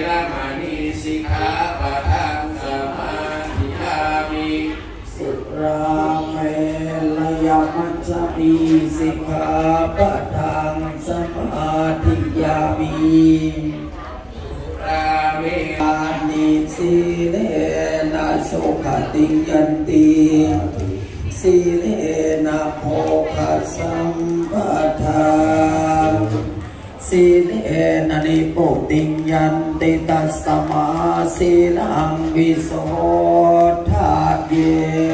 รมณีสิกขาปะทังสมาธิยามิสุราเมรยมัจจมีสิกขาปะทังสมาธิยามิราเมอานิสีเลนะสุขติยันติสีเลนะโภคสัมปทาสีเลนะนิโพติยันติตัสสมาสีลังวิโสทาเย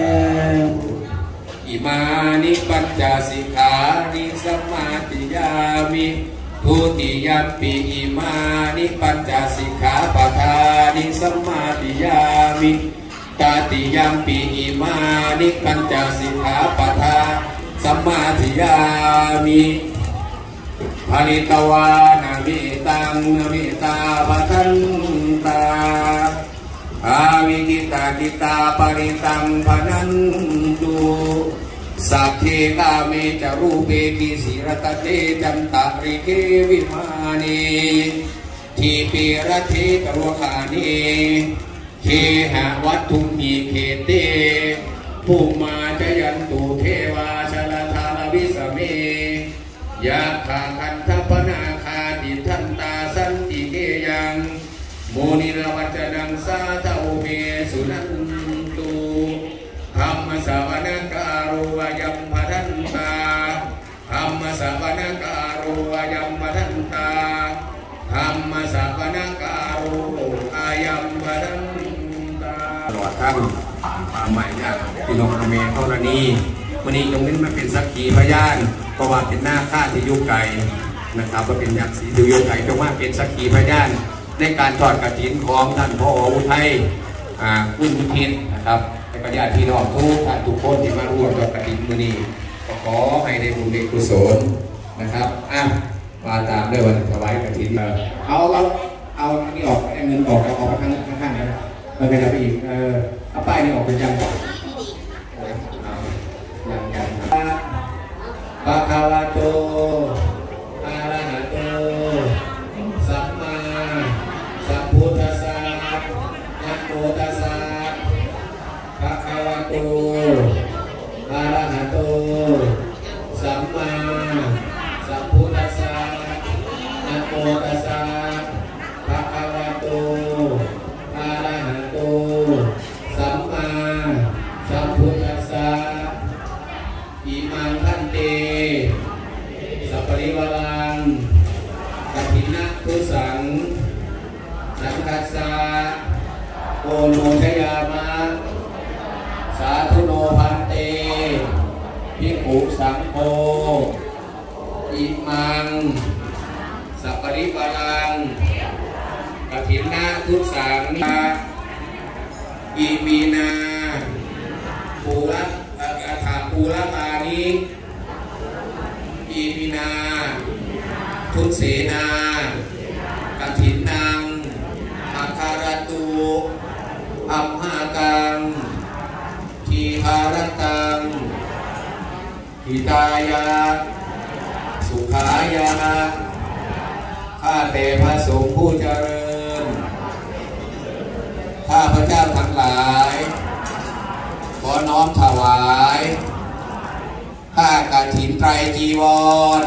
อิมานิปัญจสิกขานิสัมมาทิยามิทุติยัมปิอิมานิปัญจสิกขาปทานิสัมมาทิยามิตติยัมปิอิมานิปัญจสิกขาปทาสัมมาทิยามิภริตวานามิตังนามิตาภัทันตาอาวิกิตากิตาปริตังพนันตุสัพเพกาเมจารูเปกิสิรตเตจันตาริเกวิมานีทีปีระเทตโรคานีเคหะวัตถุมีเขเตภูมาจยันตุเทวาชลธาวิสเมยะขาคันทัพนาคาติทันตาสันติเกยังโมนิรวัจนังสาธาเมสุนันตุธรรมสาวนาการุวยัมพัทันตาธรรมสาวนาการุวยัมพัทันตาธรรมสาวนาการุอายัมพัทันตาตลอดทั้งป่าไม้เนี่ยที่นกกระเมนเท่านี้วันนี้ตรงนี้มาเป็นสักขีพยานเพราะว่าเป็นหน้าข้าที่ยุไก่นะครับก็เป็นยักษ์สีดูยุไก่จงว่าเป็นสักขีพยานในการทอดกฐินของท่านพ่ออุทัยคุณอุทิศนะครับและญาติพี่น้องทุกท่านทุกคนที่มาร่วมทอดกฐินมื้อนี้ก็ขอให้ได้บุญได้กุศลนะครับมาตามด้วยวันถวายกฐินเอานี่ออกเงินออกเอาไปข้างๆนะเราไปไปอีกเอาป้ายนี่ออกไปยังภะคะวะโตอะระหะโตสัมมาสัมพุทธัสสะนะโมตัสสะภะคะวะโตอะระหะโตสัมมาสัมพุทธัสสะนะโมตัสสะภะคะวะโตอะระหะโตสัมมาสัมพุทธัสสะอิมังคันเตสัพพริวารังกฐินะทุสังสังคัสสะโอโนชยามะสาธุโนพันเตภิกขุสังโฆอิมังสัพพริวารังกฐินะทุสังอิมีนาภูระภูระตานิอีมินาทุเสนากฐินนังอาคารตุอัมหากังทีภารตังหิตายะสุขายะข้าแต่พระสงฆ์ผู้เจริญข้าพระเจ้าทั้งหลายขอน้อมถวายผ้ากฐินไตรจีวร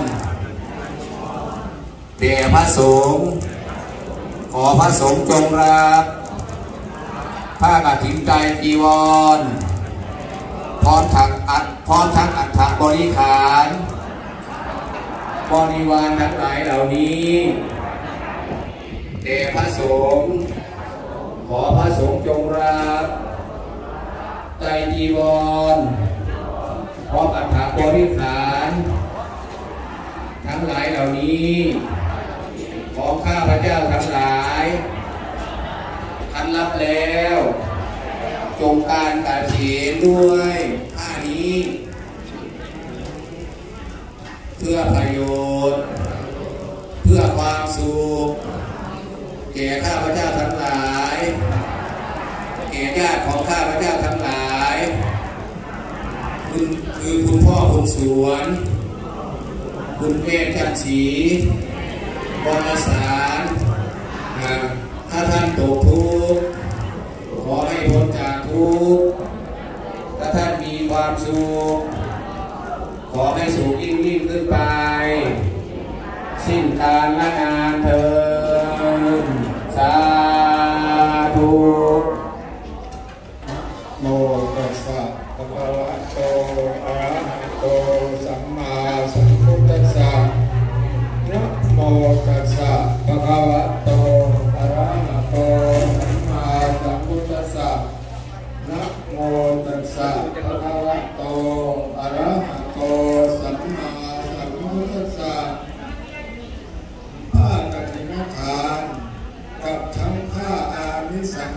แด่พระสงฆ์ขอพระสงฆ์จงรับผ้ากฐินไตรจีวรพร้อมทั้งอัฐบริขารบริวารทั้งหลายเหล่านี้แด่พระสงฆ์ขอพระสงฆ์จงรับไตรจีวรพร้อมอัฐบริขารทั้งหลายเหล่านี้ของข้าพระเจ้าทั้งหลายท่านรับแล้วจงการกฐินด้วยผ้านี้เพื่อประโยชน์เพื่อความสุขแก่ข้าพระเจ้าทั้งหลายแก่ญาติของข้าพระเจ้าทั้งหลายคือคุณพ่อคุณสวนคุณแม่จันทร์ศรีบรสารข้า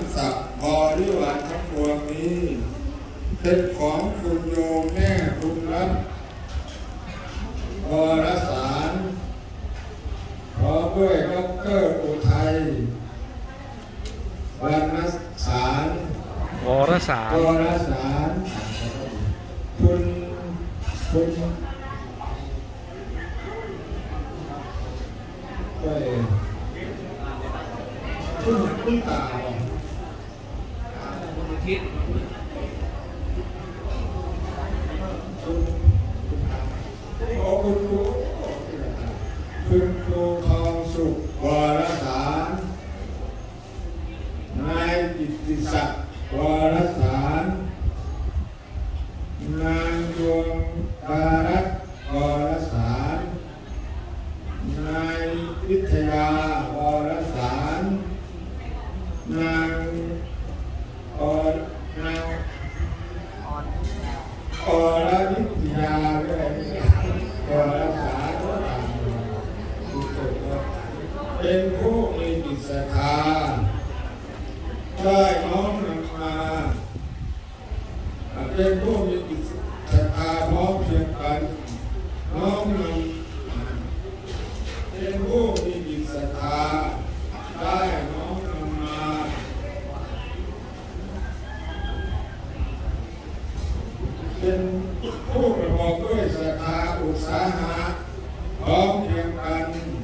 สัพท์บริวารทั้งปวงนี้เป็นของคุณโยมแม่คุณรัตน์วรสารพร้อมด้วยดร.อุทัยวรรณสารวรสารคุณตาคิดคุณครูทองสุขวรสารนายกิตติศักดิ์วรสารนางดวงดารัตน์วรสารนายวิทยาวรสารนางอรวิทยาด้วยวรสารเป็นผู้มีจิตศรัทธาได้น้อมนำมาเป็นผู้มีจิตศรัทธาพร้อมเพรียงกันน้อมนำเป็นผู้มีจิตศรัทธาได้น้อมนำมาเป็นผู้ประกอบด้วยศรัทธาอุตสาหะพร้อมเพรียงกัน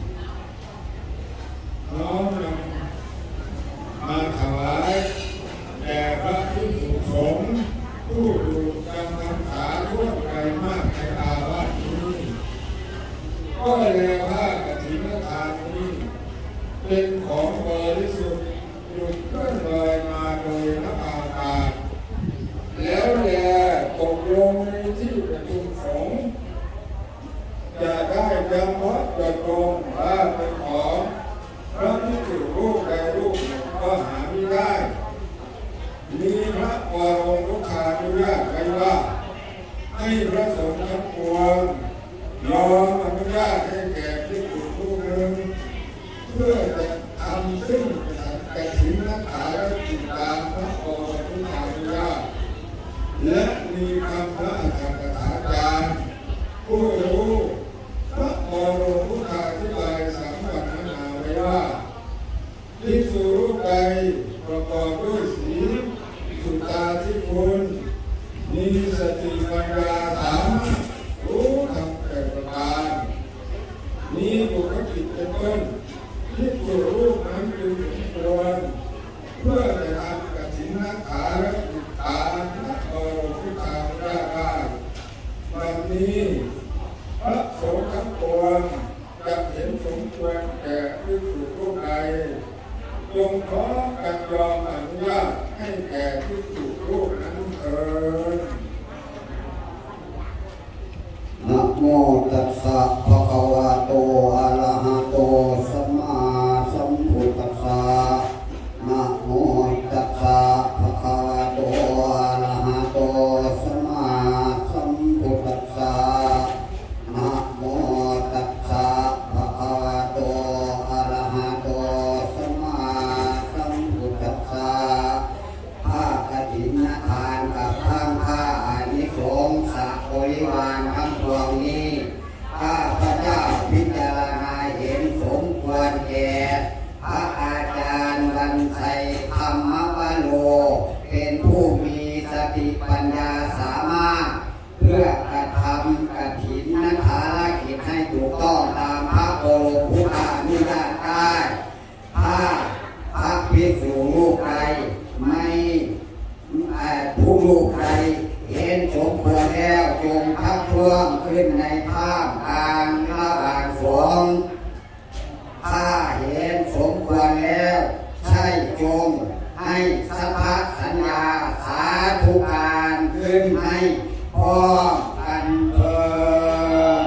น้อมนำมาถวายแด่พระภิกษุสงฆ์ผู้อยู่จำพรรษาทั่วไปมากในอาวาสนี้ก็แลว่ากฐินทานนี้เป็นของบริสุทธิ์หยุดเคลื่อนลอยมาโดยนักอากาศแล้วแลตกลงในที่ประชุมสงฆ์จะได้จำวัดจะตรงว่าเป็นของพระภิกษุรูปใดรูปหนึ่งก็หาไม่ได้มีพระวรวงศ์ลูกค้าอนุญาตไว้ว่าให้พระสงฆ์ทั้งปวงยอมอนุญาตให้แก่ภิกษุรูปหนึ่งเพื่อจะทำซึ่งกฐินทานจิตตามพระวรวงศ์ลูกค้าอนุญาตและมีคำพระอัจฉริยะจารย์ผู้รู้พระวรวงศ์ลูกค้าอธิบายสัมปันนาไว้ว่าภิกษุรูปใดประกอบด้วยศีลสุตตาธิคุณมีสติปัญญาสามารถรู้ธรรมแปดประการมีบุคลิกเป็นต้นภิกษุรูปนั้นจึงควรเพื่อจะทำกฐินทานและจิตตานและบรมพุทธาได้วันนี้พระสงฆ์ทั้งปวงจะเห็นสมควรแก่ภิกษุรูปใดจงขอกันยอมอนุญาตให้แก่ภิกษุรูปนั้นเถิดนะโมตัสสะภะคะวะโตอะระหะโตสัมมาสัมพุทธัสสะนะโมตัสสะภะคะวะโตอะระหะโตสัมมาสัมพุทธัสสะนะโมตัสสะภะคะวะโตอะระหะโตสัมมาสัมพุทธัสสะผ้ากฐินทานกับข้างข้าอานิสงส์สัพบริวารทั้งปวงนี้ข้าพระเจ้าพิจารณาเห็นสมควรแก่พระอาจารย์บรรชัยธรรมวโรเป็นผู้มีสติปัญญาสามารถเพื่อกระทำกฐินภารกิจให้ถูกต้องตามพระบรมพุทธานุญาตได้ถ้าพระภิกษุรูปใดไม่ผู้รูปใดเห็นสมควรแล้วจงทักท้วงขึ้นในท่ามกลางระหว่างสงฆ์ถ้าเห็นสมควรแล้วใช่จงให้สัพพสัญญาสาธุการขึ้นให้พร้อมกันเถิด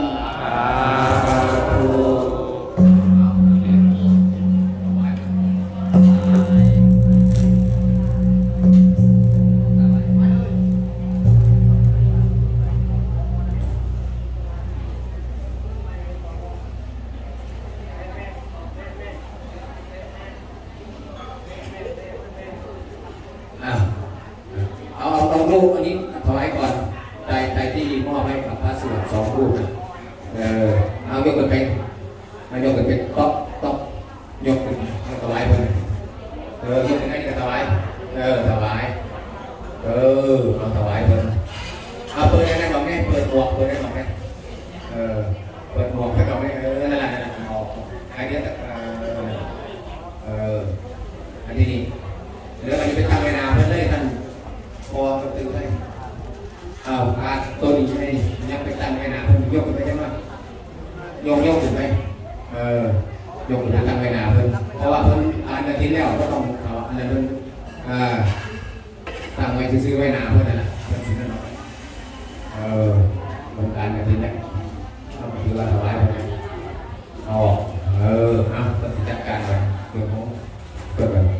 2 รูปอันนี้ถวายก่อนใจที่มอบให้กับพระสวด2 รูปเอายกกันเป็นยกกันเป็นต๊อกยกกันถวายเพิ่นยกกันได้ก็ถวายถวายเอาถวายเพิ่นเอาเปิดได้ดอกนี่เปิดหมวกเปิดได้ดอกนี่เปิดหมวกให้ดอกนี่นั่นแหละออกอันนี้อันนี้นี่เดี๋ยวอันนี้ไปทำเวลาเพื่อนเลยท่านพอกระตือให้การตัวนี้ให้ยังไปตั้งเวลาเพื่อนยกขึ้นไปได้ไหมยกขึ้นไปยกขึ้นไปตั้งเวลาเพื่อนเพราะว่าเพื่อนอาทิตย์แล้วก็ต้องเขาอันนั้นเพื่อนตั้งไว้ซื้อไว้หนาเพื่อนนั่นแหละเพื่อนซื้อนั่นเหมือนการอาทิตย์แล้วต้องถือว่าถวายเพื่อนเอาต้องจัดการไปเพื่อนเขาเพื่อนแบบ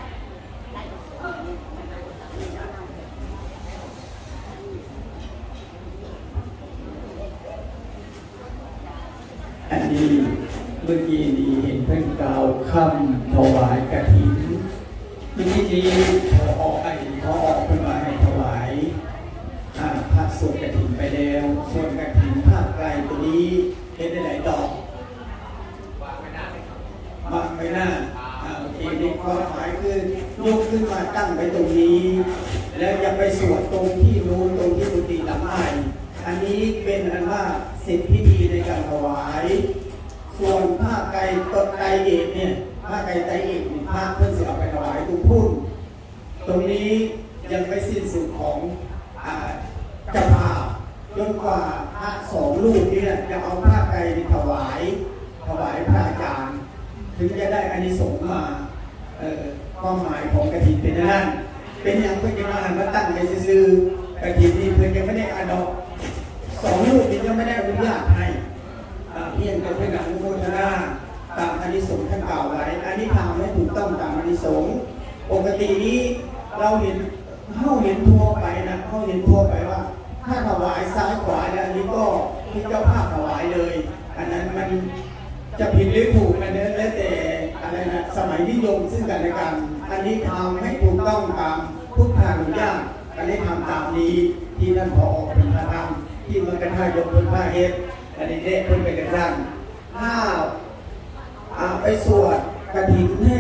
อันนี้เมื่อกี้นี้เห็นเพิ่นกล่าวคำถวายกฐินเมื่อกี้นี้พอออกเพิ่นว่าให้ถวายพระสวดกฐินไปแล้วส่วนกฐินภาคไกลตัวนี้เห็นได้หลายดอกวางไม่น่าโอเคนี่ความหมายคือยกขึ้นมาตั้งไปตรงนี้แล้วจะไปสวดตรงที่นู้นตรงที่กุฏิหลังใหม่อันนี้เป็นอันว่าเสร็จพิธีในการถวายส่วนผ้าไก่ตดไตเอกเนี่ยผ้าไก่ไตเอกผ้าเพื่อนเสียเอาไปถวายตรงพุ่นตรงนี้ยังไม่สิ้นสุดของเจ้าภาพจนกว่าพระ2 รูปนี้จะเอาผ้าไก่ถวายพระอาจารย์ถึงจะได้อานิสงส์มาความหมายของกฐินเป็นนั่นเป็นอย่างเพื่อนจะมาตั้งใจซื้อกฐินนี้เพื่อนยังไม่ได้อาดอก2 รูปนี้ยังไม่ได้อนุญาตให้เพียงแต่เป็นอนุโมทนาตามอานิสงส์ท่านกล่าวไว้อันนี้ทำให้ถูกต้องตามอานิสงส์ปกตินี้เราเห็นทั่วไปนะเขาเห็นทั่วไปว่าถ้าถวายซ้ายขวาแล้วอันนี้ก็ที่เจ้าภาพถวายเลยอันนั้นมันจะผิดหรือถูกกันเนี่ยแล้วแต่อะไรนะสมัยนิยมซึ่งกันและกันอันนี้ทำให้ถูกต้องตามพุทธานุญาตอันนี้ทำตามนี้ที่ท่านผอเป็นพระธรรมที่มันกระทั่งยกเป็นพระเอสอันนี้เด็กเพิ่นไปกระทั่งถ้าไปสวดกฐินให้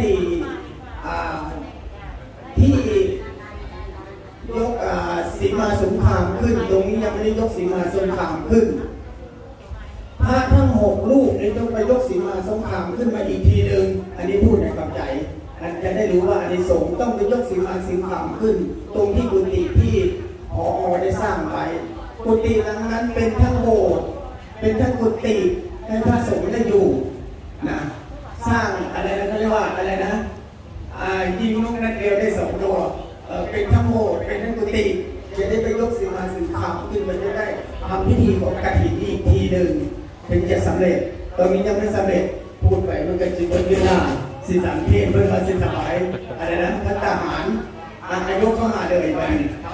ที่ยกสีมาสงครามขึ้นตรงนี้ยังไม่ได้ยกสีมาสงครามขึ้นพระทั้ง6 รูปนี้ต้องไปยกสีมาสงครามขึ้นมาอีกทีหนึ่งอันนี้พูดในความใจอันจะได้รู้ว่าอานิสงส์ต้องไปยกสีมาสงครามขึ้นตรงที่กุฏิที่ผอ.ได้สร้างไว้กุฏิหลังนั้นเป็นทั้งโบสถ์เป็นทั้งกุฏิให้พระสงฆ์ได้อยู่นะสร้างอะไรนะเขาเรียกว่าอะไรนะยิงนกนัดเดียวได้2 ตัวเป็นทั้งโบสถ์เป็นทั้งกุฏิจะได้ไปยกสีมาสงครามขึ้นมันจะได้ทำพิธีของกฐินอีกทีหนึ่งถึงจะสำเร็จตอนนี้ยังไม่สำเร็จพูดไปมันก็จะเป็นเวลา13 เทศเพื่อมาสิถวายอะไรนะพระทหารนายกเข้ามาเลยไปถ